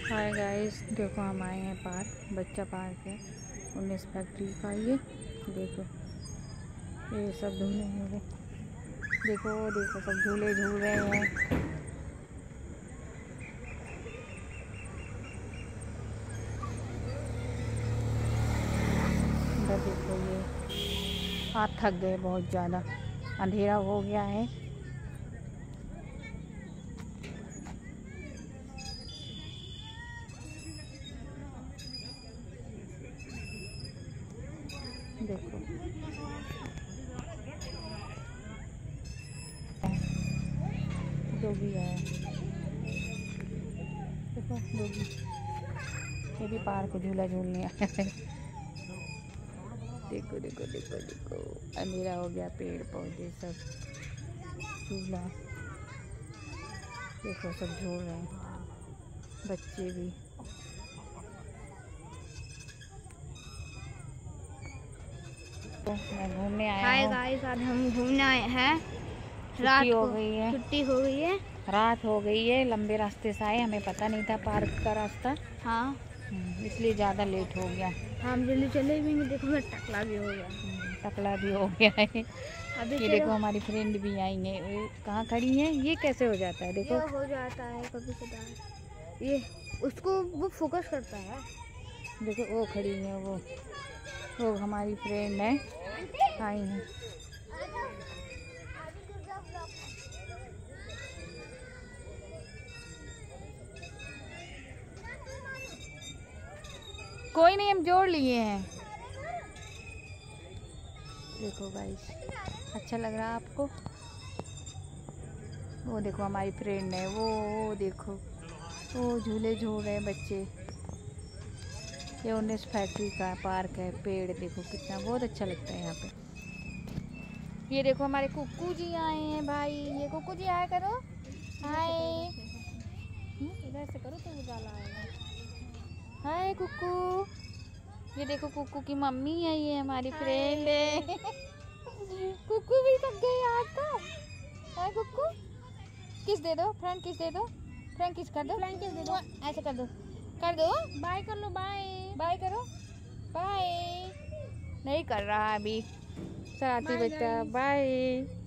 Hi guys, देखो हम आए हैं पार्क, बच्चा पार्क है 19 फैक्ट्री का। ये देखो, ये सब झूले हैं। देखो देखो सब झूले झूल रहे हैं। इधर देखो, ये हाथ थक गए, बहुत ज़्यादा अंधेरा हो गया है। देखो डॉगी है, देखो डॉगी, ये भी पार्क झूला झूलने आया है। देखो देखो देखो देखो, अंधेरा हो गया, पेड़ पौधे सब, झूला देखो सब झूल रहे हैं, बच्चे भी। तो मैं घूमने आया हूँ। हाय गाइस, आज हम घूमने आए हैं। रात हो गई है, छुट्टी हो गई है, रात हो गई है। लंबे रास्ते से आए, हमें पता नहीं था पार्क का रास्ता। हाँ इसलिए ज़्यादा लेट हो गया। हम जल्दी चले भी नहीं, देखो मैं टकला भी हो गया। टकला भी हो गया है। अभी ये देखो हमारी फ्रेंड भी आई है। वो कहाँ खड़ी है? ये कैसे हो जाता है? देखो ये हो जाता है कभी कभार, ये उसको वो फोकस करता है। देखो वो खड़ी है, वो हमारी फ्रेंड है, आई है। कोई नहीं, हम जोड़ लिए हैं। देखो गाइस, अच्छा लग रहा है आपको? वो देखो हमारी फ्रेंड है, वो देखो, वो झूले झूल रहे हैं बच्चे। ये 19 फैक्ट्री का पार्क है। पेड़ देखो कितना, बहुत अच्छा लगता है यहाँ पे। ये देखो हमारे कुक्कू जी आए हैं भाई। ये कुक्कू जी आया करो, हाय। इधर से करो तो उजाला आएगा। हाय कुक्कू। ये देखो कुक्कू की मम्मी है, ये हमारी फ्रेंड है। कुक्कू भी थक गए आज तो। हाय कुक्कू, किस दे दो, फ्रेंड किस दे दो, फ्रेंड किस कर दो, फ्रेंड किस दे दो, ऐसे कर दो, कर दो, बाय कर लो, बाय बाय करो, बाय। नहीं कर रहा अभी, शरारती बच्चा, बाय।